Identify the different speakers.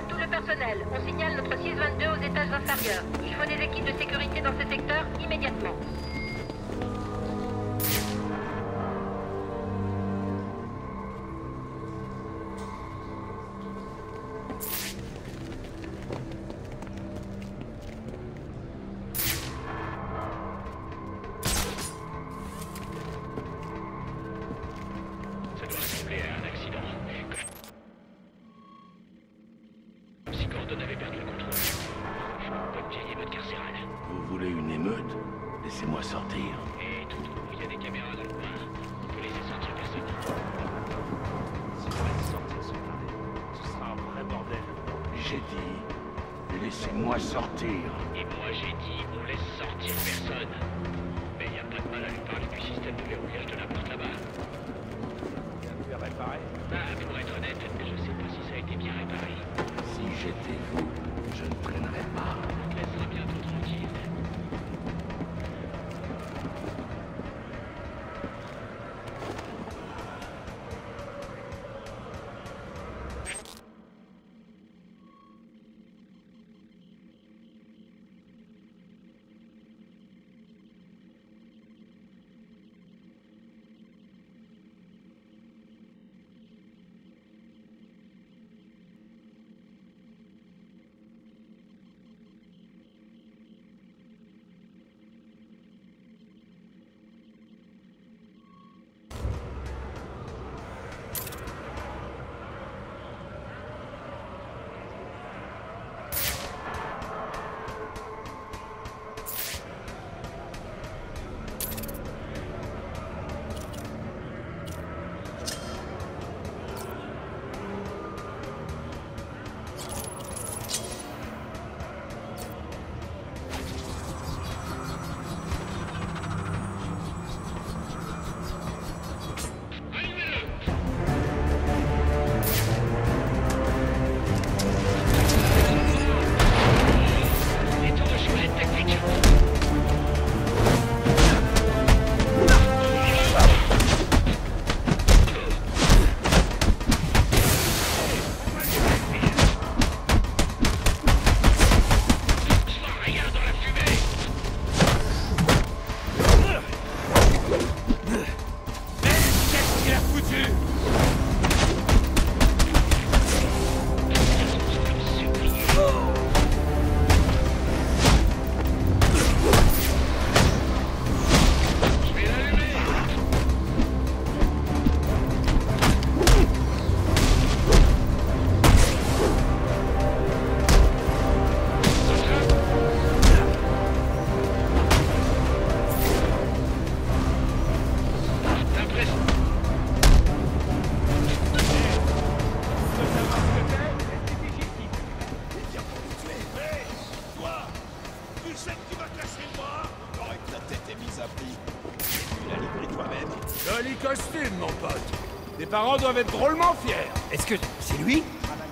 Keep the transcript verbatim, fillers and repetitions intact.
Speaker 1: tout le personnel. On signale notre six vingt-deux aux étages inférieurs. Il faut des équipes de sécurité dans ce secteur immédiatement.
Speaker 2: Vous voulez une émeute? Laissez-moi sortir.
Speaker 3: Et tout, il y a des caméras dans le coin. On peut laisser sortir personne. Si on laisse sortir ce taré, ce sera un vrai bordel.
Speaker 2: J'ai dit, laissez-moi sortir.
Speaker 3: Et moi j'ai dit, on laisse sortir personne. Mais il n'y a pas de mal à lui parler du système de verrouillage de la porte là-bas.
Speaker 4: Il y a plus à réparer.
Speaker 3: Ah, pour être honnête, je sais pas si ça a été bien réparé.
Speaker 2: Si j'étais vous, je ne traînerais pas.
Speaker 3: On te laissera bientôt tranquille.
Speaker 4: Joli costume, mon pote. Tes parents doivent être drôlement fiers.
Speaker 5: Est-ce que c'est lui?